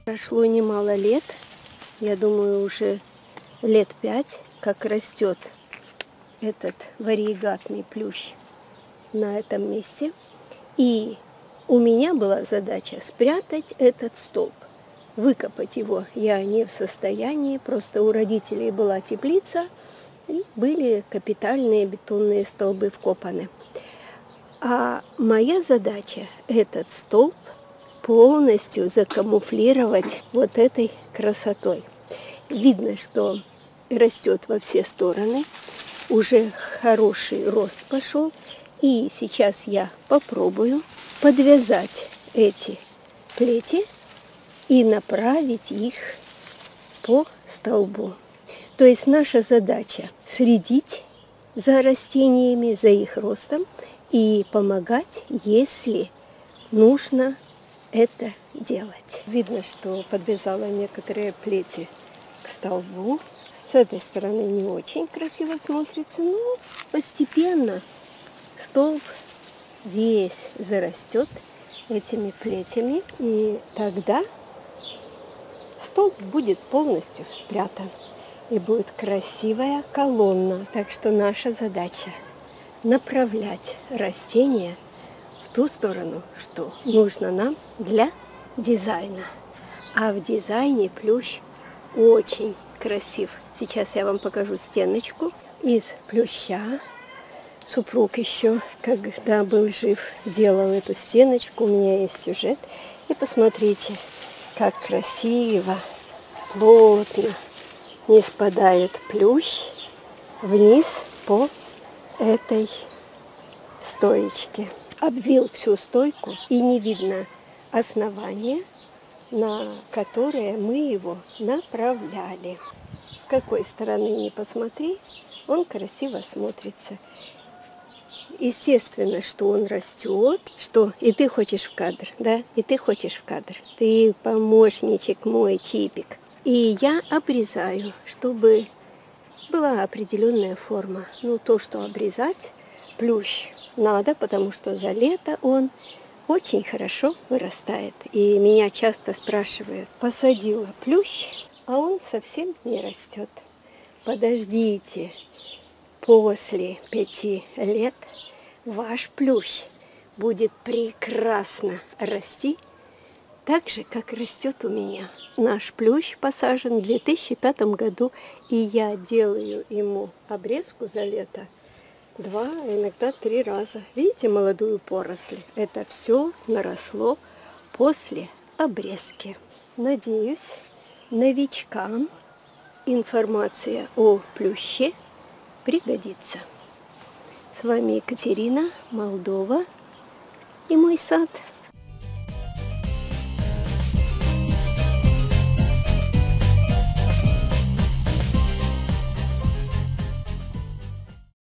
Прошло немало лет, я думаю, уже лет 5, как растет этот варигатный плющ на этом месте. И у меня была задача спрятать этот столб. Выкопать его я не в состоянии, просто у родителей была теплица, и были капитальные бетонные столбы вкопаны. А моя задача этот столб полностью закамуфлировать вот этой красотой. Видно, что растет во все стороны, уже хороший рост пошел, и сейчас я попробую подвязать эти плети и направить их по столбу. То есть наша задача следить за растениями, за их ростом и помогать, если нужно это делать. Видно, что подвязала некоторые плети к столбу. С этой стороны не очень красиво смотрится, но постепенно столб весь зарастет этими плетями, и тогда столб будет полностью спрятан, и будет красивая колонна. Так что наша задача направлять растения в ту сторону, что нужно нам для дизайна. А в дизайне плющ очень красив. Сейчас я вам покажу стеночку из плюща. Супруг еще, когда был жив, делал эту стеночку. У меня есть сюжет. И посмотрите, как красиво, плотно не спадает плющ вниз по этой стоечке. Обвил всю стойку, и не видно основания, на которое мы его направляли. С какой стороны ни посмотри, он красиво смотрится. Естественно, что он растет, что и ты хочешь в кадр, да, и ты хочешь в кадр. Ты помощничек мой, Чипик. И я обрезаю, чтобы была определенная форма. Ну, то, что обрезать плющ надо, потому что за лето он очень хорошо вырастает. И меня часто спрашивают, посадила плющ, а он совсем не растет. Подождите, после 5 лет ваш плющ будет прекрасно расти, так же, как растет у меня. Наш плющ посажен в 2005 году, и я делаю ему обрезку за лето 2, иногда 3 раза. Видите молодую поросль? Это все наросло после обрезки. Надеюсь, новичкам информация о плюще пригодится. С вами Екатерина, Молдова и мой сад.